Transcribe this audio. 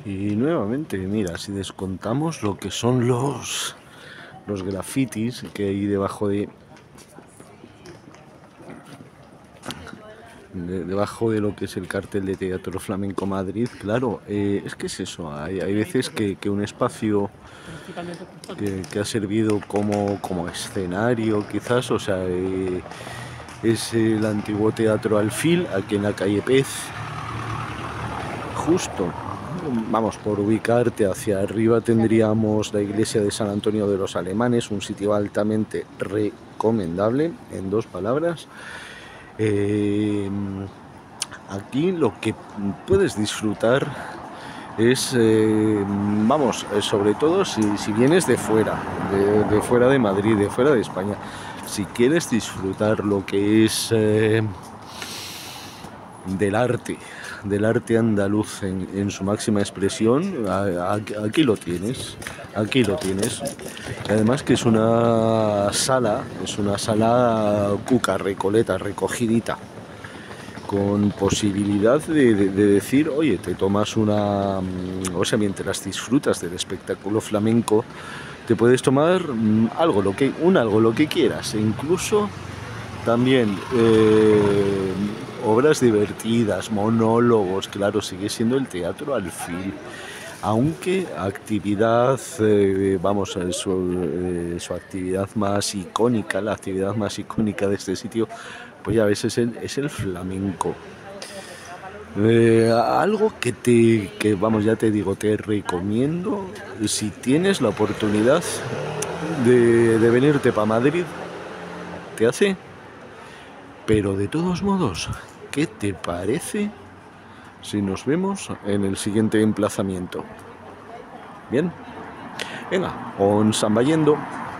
Y nuevamente, mira, si descontamos lo que son los grafitis que hay debajo de lo que es el cartel de Teatro Flamenco Madrid, claro, es que es eso, hay veces que un espacio que ha servido como escenario, quizás, o sea, es el antiguo Teatro Alfil, aquí en la calle Pez, justo. Vamos, por ubicarte hacia arriba tendríamos la iglesia de San Antonio de los Alemanes, un sitio altamente recomendable, en 2 palabras. Aquí lo que puedes disfrutar es, vamos, sobre todo si vienes de fuera, de fuera de Madrid, de fuera de España, si quieres disfrutar lo que es del arte andaluz en su máxima expresión, aquí lo tienes, aquí lo tienes. Y además que es una sala cuca, recoleta, recogidita, con posibilidad de decir, oye, te tomas o sea, mientras disfrutas del espectáculo flamenco, te puedes tomar algo lo que quieras, e incluso también obras divertidas, monólogos, claro, sigue siendo el Teatro Alfil, aunque actividad, vamos, su actividad más icónica, la actividad más icónica de este sitio, pues ya ves, es el flamenco. Algo vamos, ya te digo, te recomiendo, si tienes la oportunidad de venirte para Madrid, te hace. Pero de todos modos, ¿qué te parece si nos vemos en el siguiente emplazamiento? Bien, venga, on San Bayendo.